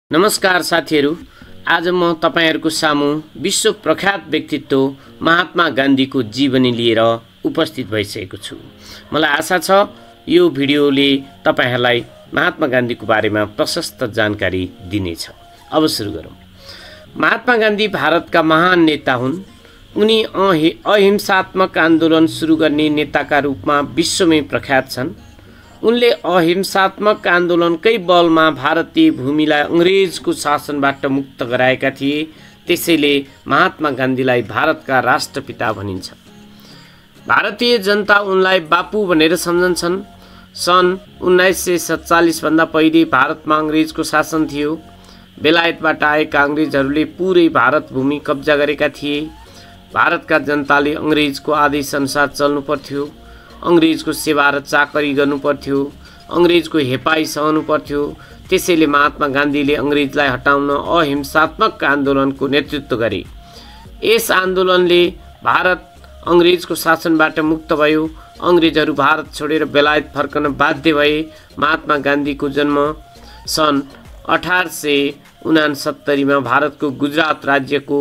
नमस्कार साथीहरू, आज म तपाईहरुको सामु विश्व प्रख्यात व्यक्तित्व महात्मा गान्धीको जीवनी लिएर उपस्थित भइसकेको छु। मलाई आशा छ यो भिडियोले तपाईहरुलाई महात्मा गान्धीको बारेमा प्रशस्त जानकारी दिनेछ। अब सुरु गरौँ। महात्मा गान्धी भारतका महान नेता हुन्। उनी अहिंसात्मक आन्दोलन सुरु गर्ने नेताका रूपमा विश्वमै प्रख्यात छन्। उनले अहिंसात्मक आन्दोलनकै बलमा भारतीय भूमिलाई अंग्रेजको शासनबाट मुक्त गराएका थिए। त्यसैले महात्मा गान्धीलाई भारतका राष्ट्रपिता भनिन्छ। भारतीय जनता उनलाई बापू भनेर सम्झन्छन्। सन् 1947 भन्दा पहिले भारतमा अंग्रेजको शासन थियो। बेलायतबाट आएका अंग्रेजहरूले पूरै भारत भूमि कब्जा गरेका थिए। भारतका जनताले अंग्रेजको आदेश अनुसार चल्नु पर्थ्यो। अंग्रेजको सेवा र चाकरी गर्नु पर्थ्यो। अंग्रेजको हेपाई सहनु पर्थ्यो। त्यसैले महात्मा गान्धीले अंग्रेजलाई हटाउन अहिंसात्मक आन्दोलनको नेतृत्व गरे। यस आन्दोलनले भारत अंग्रेजको शासनबाट मुक्त भयो। अंग्रेजहरू भारत छोडेर बेलायत फर्कन बाध्य भए। महात्मा गान्धीको जन्म सन् 1869 मा भारतको गुजरात राज्यको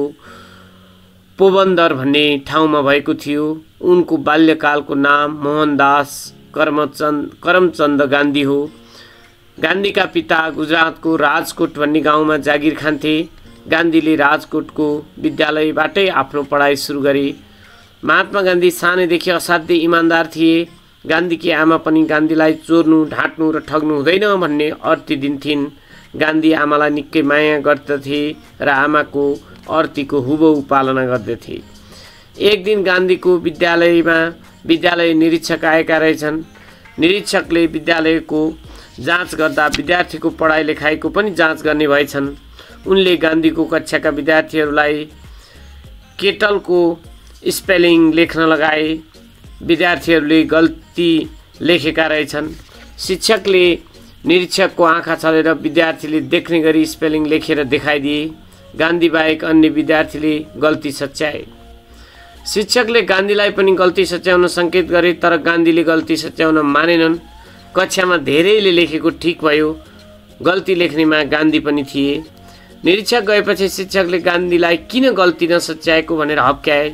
पोबन्दर भन्ने ठाउँमा भएको थियो। उनको बाल्यकालको नाम मोहनदास करमचन्द गान्धी हो। गान्धीका पिता गुजरातको राजकोट भन्ने गाउँमा जागिर खान्थे। गान्धीले राजकोटको विद्यालयबाटै आफ्नो पढाइ सुरु गरे। महात्मा गान्धी सानैदेखि असाध्यै इमानदार थिए। गान्धीकी आमा पनि गान्धीलाई चोर्नु, ढाँट्नु र ठग्नु हुँदैन भन्ने अर्ती दिन्थिन्। गान्धी आमालाई निकै माया गर्दथे र आमाको अर्तीको हुबहु पालना गर्दथे। एक दिन गान्धीको विद्यालय निरीक्षक आएका रहेछन्। निरीक्षकले विद्यालयको जाँच गर्दा विद्यार्थीको पढाइ लेखाइको पनि जाँच गर्ने भएछन्। उनले गान्धीको कक्षाका विद्यार्थीहरूलाई केटलको स्पेलिङ लेख्न लगाए। विद्यार्थीहरूले गल्ती लेखेका रहेछन्। शिक्षकले निरीक्षकको आँखा छलेर विद्यार्थीले देख्ने गरी स्पेलिङ लेखेर देखाइदिए। गान्धी बाहेक अन्य विद्यार्थीले गल्ती सच्याए। शिक्षकले गान्धीलाई पनि गल्ती सच्याउन संकेत गरे, तर गान्धीले गल्ती सच्याउन मानेनन्। कक्षामा धेरैले लेखेको ठीक भयो। गल्ती लेख्नेमा गान्धी पनि थिए। निरीक्षक गएपछि शिक्षकले गान्धीलाई किन गल्ती नसच्याएको भनेर हप्क्याए।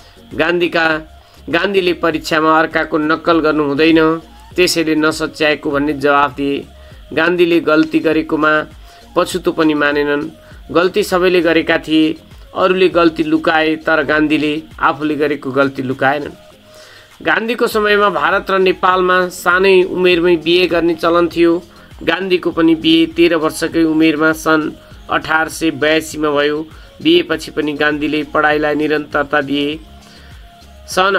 गान्धीले परीक्षामा अर्काको नक्कल गर्नु हुँदैन, त्यसैले नसच्याएको भन्ने जवाफ दिए। गान्धीले गल्ती गरेकोमा पछुतो पनि मानेनन्। गल्ती सबैले गरेका थिए। अरूले गल्ती लुकाए, तर गान्धीले आफूले गरेको गल्ती लुकाएनन्। गान्धीको समयमा भारत र नेपालमा सानै उमेरमै बिहे गर्ने चलन थियो। गान्धीको पनि बिहे 13 वर्षकै उमेरमा सन् 1882 मा भयो। बिहेपछि पनि गान्धीले पढाइलाई निरन्तरता दिए। सन्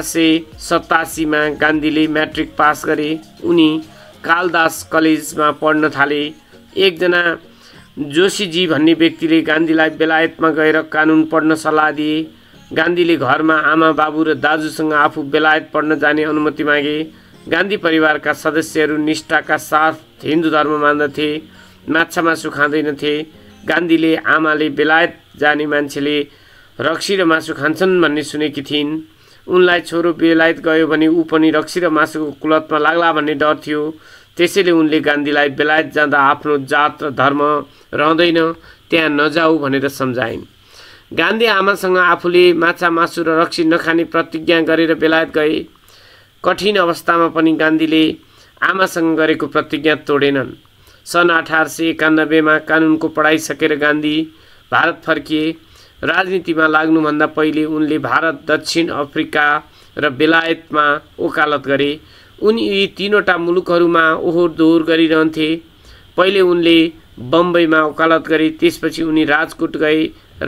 1887 मा गान्धीले म्याट्रिक पास गरे। उनी कालदास कलेजमा पढ्न थाले। एकजना जोशीजी भन्ने व्यक्तिले गान्धीलाई बेलायतमा गएर कानुन पढ्न सल्लाह दिए। गान्धीले घरमा आमा, बाबु र दाजुसँग आफू बेलायत पढ्न जाने अनुमति मागे। गान्धी परिवारका सदस्यहरू निष्ठाका साथ हिन्दू धर्म मान्दथे, माछा मासु खाँदैनथे। गान्धीले आमाले बेलायत जाने मान्छेले रक्सी र मासु खान्छन् भन्ने सुनेकी थिइन्। उनलाई छोरो बेलायत गयो भने ऊ पनि रक्सी र मासुको कुलतमा लाग्ला भन्ने डर थियो। त्यसैले उनले गान्धीलाई बेलायत जाँदा आफ्नो जात र धर्म रहँदैन, त्यहाँ नजाऊ भनेर सम्झाइन्। गान्धी आमासँग आफूले माछा मासु र रक्सी नखाने प्रतिज्ञा गरेर बेलायत गए। कठिन अवस्थामा पनि गान्धीले आमासँग गरेको प्रतिज्ञा तोडेनन्। सन् 1891 मा कानुनको पढाइ सकेर गान्धी भारत फर्किए। राजनीतिमा लाग्नुभन्दा पहिले उनले भारत, दक्षिण अफ्रिका र बेलायतमा वकालत गरे। उनी यी तीनवटा मुलुकहरूमा ओहोर दोहोर गरिरहन्थे। पहिले उनले बम्बईमा वकालत गरे, त्यसपछि उनी राजकोट गए र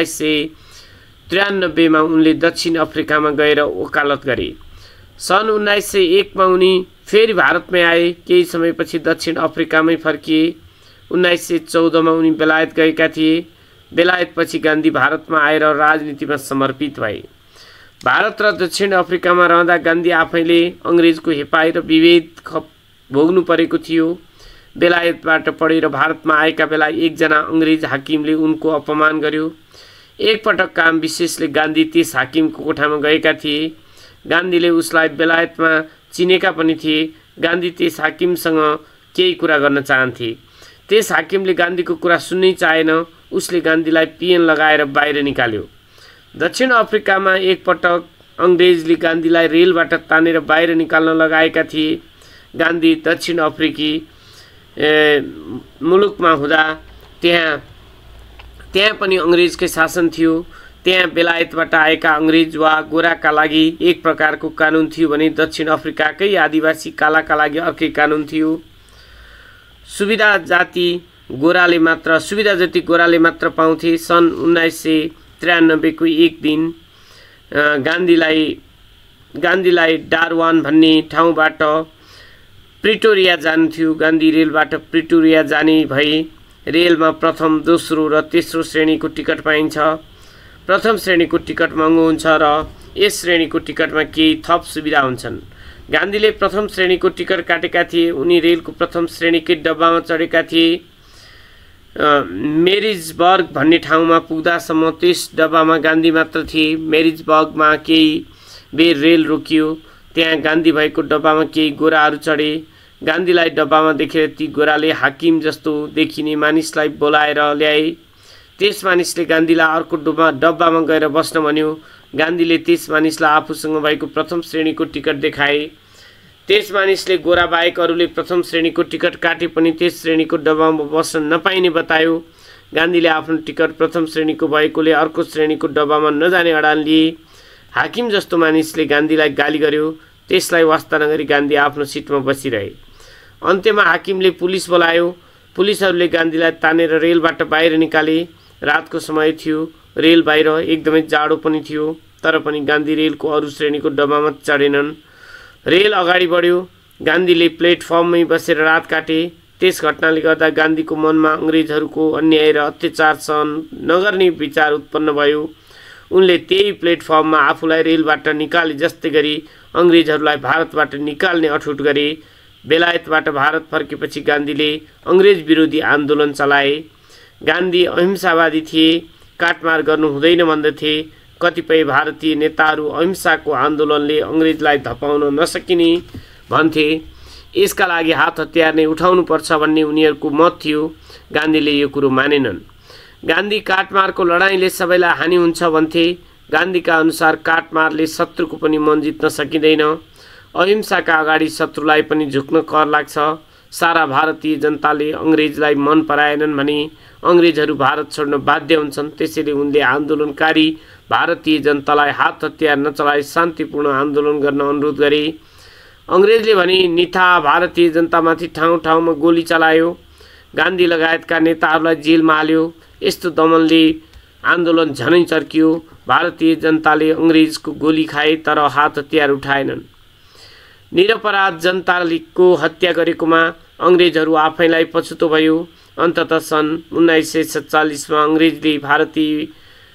1993 मा उनले दक्षिण अफ्रिकामा गएर वकालत गरे। सन् 1901 मा उनी फेरि भारतमै आए। केही समयपछि दक्षिण अफ्रिकामै फर्किए। 1914 मा उनी बेलायत गएका थिए। बेलायतपछि गान्धी भारतमा आएर राजनीतिमा समर्पित भए। भारत र दक्षिण अफ्रिकामा रहँदा गान्धी आफैले अंग्रेजको हेपाई र विभेद भोग्नु परेको थियो। बेलायतबाट पढेर भारतमा आएका बेला एकजना अंग्रेज हाकिमले उनको अपमान गर्यो। एकपटक काम विशेषले गान्धी त्यस हाकिमको कोठामा गएका थिए। गान्धीले उसलाई बेलायतमा चिनेका पनि थिए। गान्धी त्यस हाकिमसँग केही कुरा गर्न चाहन्थे। त्यस हाकिमले गान्धीको कुरा सुन्नै चाहेन। उसले गान्धीलाई पिएन लगाएर बाहिर निकाल्यो। दक्षिण अफ्रिकामा एकपटक अङ्ग्रेजले गान्धीलाई रेलबाट तानेर बाहिर निकाल्न लगाएका थिए। गान्धी दक्षिण अफ्रिकी मुलुकमा हुँदा त्यहाँ पनि अङ्ग्रेजकै शासन थियो। त्यहाँ बेलायतबाट आएका अङ्ग्रेज वा गोराका लागि एक प्रकारको कानुन थियो भने दक्षिण अफ्रिकाकै आदिवासी कालाका लागि अर्कै कानुन थियो। सुविधा जति गोराले मात्र पाउँथे। सन् 1993 को एक दिन गान्धीलाई डारवान भन्ने ठाउँबाट प्रिटोरिया जानु थियो। गान्धी रेलबाट प्रिटोरिया जाने भए रेलमा प्रथम, दोस्रो र तेस्रो श्रेणीको टिकट पाइन्छ। प्रथम श्रेणीको टिकट महँगो हुन्छ र यस श्रेणीको टिकटमा केही थप सुविधा हुन्छन्। गान्धीले प्रथम श्रेणीको टिकट काटेका थिए। उनी रेलको प्रथम श्रेणीकै डब्बामा चढेका थिए। मेरिजबर्ग भन्ने ठाउँमा पुग्दासम्म त्यस डब्बामा गान्धी मात्र थिए। मेरिजबर्गमा केही बेर रेल रोकियो। त्यहाँ गान्धी भएको डब्बामा केही गोराहरू चढे। गान्धीलाई डब्बामा देखेर ती गोराले हाकिम जस्तो देखिने मानिसलाई बोलाएर ल्याए। त्यस मानिसले गान्धीलाई अर्को डब्बामा गएर बस्न भन्यो। गान्धीले त्यस मानिसलाई आफूसँग भएको प्रथम श्रेणीको टिकट देखाए। त्यस मानिसले गोरा बाहेक अरूले प्रथम श्रेणीको टिकट काटे पनि त्यस श्रेणीको डब्बामा बस्न नपाइने बतायो। गान्धीले आफ्नो टिकट प्रथम श्रेणीको भएकोले अर्को श्रेणीको डब्बामा नजाने अडान लिए। हाकिम जस्तो मानिसले गान्धीलाई गाली गर्यो। त्यसलाई वास्ता नगरी गान्धी आफ्नो सिटमा बसिरहे। अन्त्यमा हाकिमले पुलिस बोलायो। पुलिसहरूले गान्धीलाई तानेर रेलबाट बाहिर निकाले। रातको समय थियो। रेल बाहिर एकदमै जाडो पनि थियो। तर पनि गान्धी रेलको अरू श्रेणीको डब्बामा चढेनन्। रेल अगाडि बढ्यो। गान्धीले प्लेटफर्ममै बसेर रात काटे। त्यस घटनाले गर्दा गान्धीको मनमा अङ्ग्रेजहरूको अन्याय र अत्याचार सहन नगर्ने विचार उत्पन्न भयो। उनले त्यही प्लेटफर्ममा आफूलाई रेलबाट निकाले जस्तै गरी अङ्ग्रेजहरूलाई भारतबाट निकाल्ने अठुट गरे। बेलायतबाट भारत फर्केपछि गान्धीले अङ्ग्रेज विरोधी आन्दोलन चलाए। गान्धी अहिंसावादी थिए। काटमार गर्नु हुँदैन भन्दथे। कतिपय भारतीय नेताहरू अहिंसाको आन्दोलनले अङ्ग्रेजलाई धपाउन नसकिने भन्थे। यसका लागि हात हतियार नै उठाउनुपर्छ भन्ने उनीहरूको मत थियो। गान्धीले यो कुरो मानेनन्। गान्धी काटमारको लडाईँले सबैलाई हानि हुन्छ भन्थे। गान्धीका अनुसार काटमारले शत्रुको पनि मन जित्न सकिँदैन। अहिंसाका अगाडि शत्रुलाई पनि झुक्न कर लाग्छ। सारा भारतीय जनताले अङ्ग्रेजलाई मन पराएनन् भने अङ्ग्रेजहरू भारत छोड्न बाध्य हुन्छन्। त्यसैले उनले आन्दोलनकारी भारतीय जनतालाई हात हतियार नचलाई शान्तिपूर्ण आन्दोलन गर्न अनुरोध गरे। अङ्ग्रेजले भने निथा भारतीय जनतामाथि ठाउँ ठाउँमा गोली चलायो। गान्धी लगायतका नेताहरूलाई जेलमा हाल्यो। यस्तो दमनले आन्दोलन झनै चर्कियो। भारतीय जनताले अङ्ग्रेजको गोली खाए तर हात हतियार उठाएनन्। निरपराध जनताको हत्या गरेकोमा अङ्ग्रेजहरू आफैलाई पछुतो भयो। अन्ततः सन् 1947 मा अङ्ग्रेजले भारतीय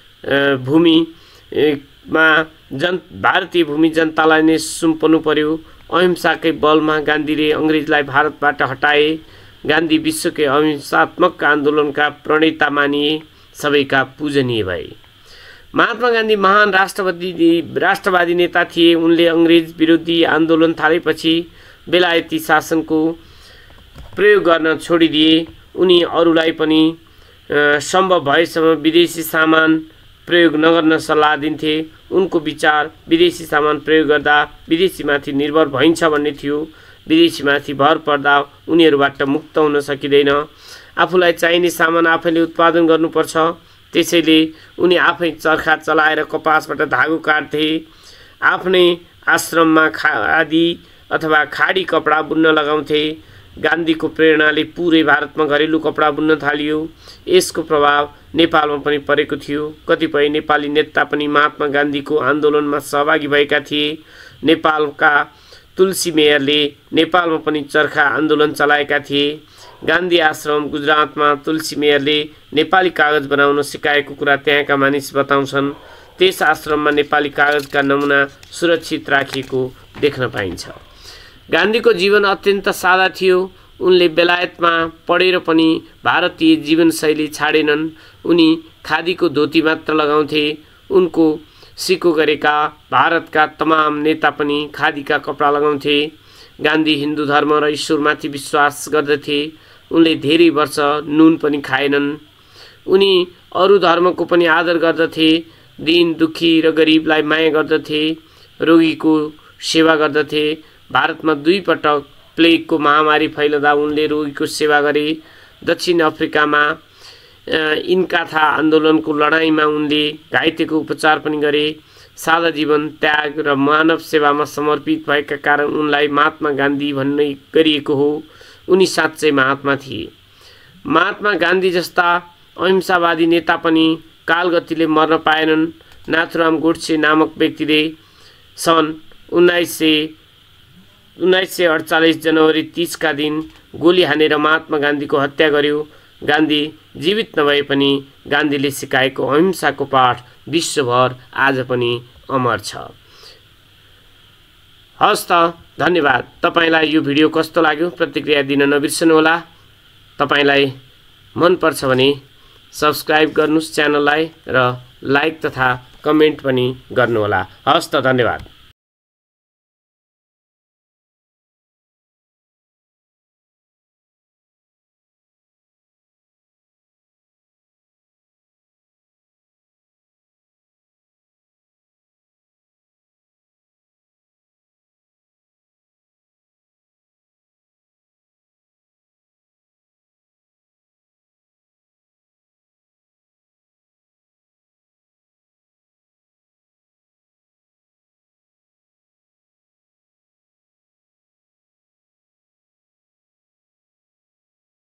भूमि जनतालाई नै सुम्पनु पर्यो। अहिंसाकै बलमा गान्धीले अङ्ग्रेजलाई भारतबाट हटाए। गान्धी विश्वकै अहिंसात्मक आन्दोलनका प्रणेता मानिए। सबैका पूजनीय भए। महात्मा गान्धी महान राष्ट्रवादी नेता थिए। उनले अङ्ग्रेज विरोधी आन्दोलन थालेपछि बेलायती शासनको प्रयोग गर्न छोडिदिए। उनी अरूलाई पनि सम्भव भएसम्म विदेशी सामान प्रयोग नगर्न सल्लाह दिन्थे। उनको विचार विदेशी सामान प्रयोग गर्दा विदेशीमाथि निर्भर भइन्छ भन्ने थियो। विदेशीमाथि भर पर्दा उनीहरूबाट मुक्त हुन सकिँदैन। आफूलाई चाहिने सामान आफैले उत्पादन गर्नुपर्छ। त्यसैले उनी आफै चर्खा चलाएर कपासबाट धागो काट्थे। आफ्नै आश्रममा खादी अथवा खाडी कपडा बुन्न लगाउँथे। गान्धीको प्रेरणाले पुरै भारतमा घरेलु कपडा बुन्न थालियो। यसको प्रभाव नेपालमा पनि परेको थियो। कतिपय नेपाली नेता पनि महात्मा गान्धीको आन्दोलनमा सहभागी भएका थिए। नेपालका तुलसी मेयरले नेपालमा पनि चर्खा आन्दोलन चलाएका थिए। गान्धी आश्रम गुजरातमा तुलसी मेयरले नेपाली कागज बनाउन सिकाएको कुरा त्यहाँका मानिस बताउँछन्। त्यस आश्रममा नेपाली कागजका नमुना सुरक्षित राखिएको देख्न पाइन्छ। गान्धीको जीवन अत्यन्त सादा थियो। उनले बेलायतमा पढेर पनि भारतीय जीवनशैली छाडेनन्। उनी खादीको धोती मात्र लगाउँथे। उनको सिको गरेका भारतका तमाम नेता पनि खादीका कपडा लगाउँथे। गान्धी हिन्दू धर्म र ईश्वरमाथि विश्वास गर्दथे। उनले धेरै वर्ष नुन पनि खाएनन्। उनी अरू धर्मको पनि आदर गर्दथे, दीन दुखी र गरिबलाई माया गर्दथे, रोगीको सेवा गर्दथे। भारतमा 2 पटक प्लेगको महामारी फैलदा उनले रोगीको सेवा गरे। दक्षिण अफ्रिकामा इन्काथा आन्दोलनको लडाईँमा उनले घाइतेको उपचार पनि गरे। सादा जीवन, त्याग र मानव सेवामा समर्पित भएका कारण उनलाई महात्मा गान्धी भन्ने गरिएको हो। उनी साँच्चै महात्मा थिए। महात्मा गान्धी जस्ता अहिंसावादी नेता पनि कालगतिले मर्न पाएनन्। नाथुराम गोडसे नामक व्यक्तिले सन् 1948 जनवरी 30 का दिन गोली हानेर महात्मा गान्धीको हत्या गर्यो। गान्धी जीवित नभए पनि गान्धीले सिकाएको अहिंसाको पाठ विश्वभर आज पनि अमर छ। हस् त, धन्यवाद। तपाईलाई यो भिडियो कस्तो लाग्यो प्रतिक्रिया दिन नबिर्सनुहोला। तपाईलाई मन पर्छ भने सब्स्क्राइब गर्नुस् च्यानललाई र लाइक तथा कमेन्ट पनि गर्नुहोला। हस् त, धन्यवाद।